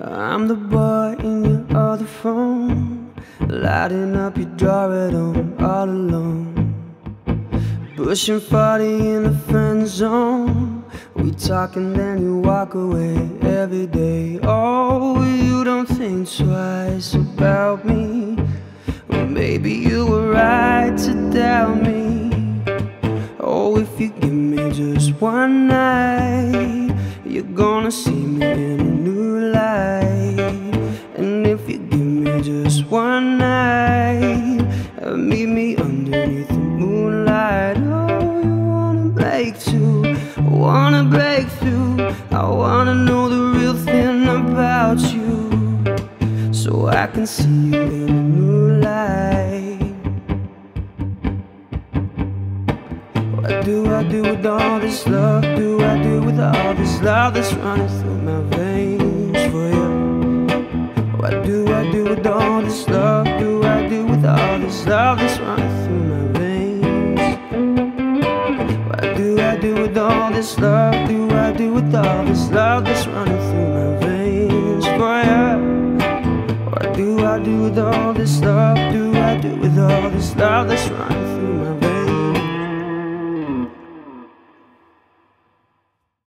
I'm the boy in your other phone, lighting up your drawer at home all alone. Pushing 40 in the friend zone. We talk and then you walk away every day. Oh, you don't think twice about me. Well, maybe you were right to doubt me. Oh, if you give me just one night, you're gonna see me in a new light. And if you give me just one night, meet me underneath the moonlight. Oh, you wanna break through, wanna break through. I wanna know the real thing about you, so I can see you in a new light. What do I do with all this love? Do I do with all this love that's running through my veins for you? What do I do with all this love? Do I do with all this love that's running through my veins? What do I do with all this love? Do I do with all this love that's running through my veins for you? What do I do with all this love? Do I do with all this love that's running through my veins?